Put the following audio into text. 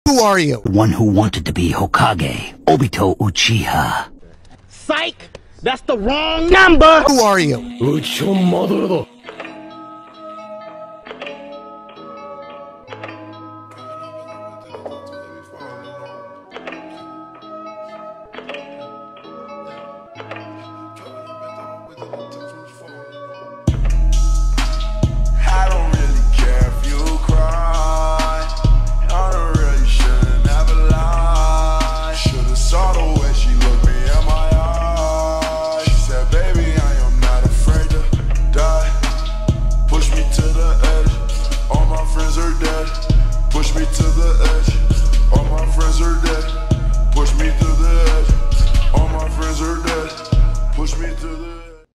Who are you? The one who wanted to be Hokage, Obito Uchiha. Psych! That's the wrong number! Who are you? Uchiha Madara.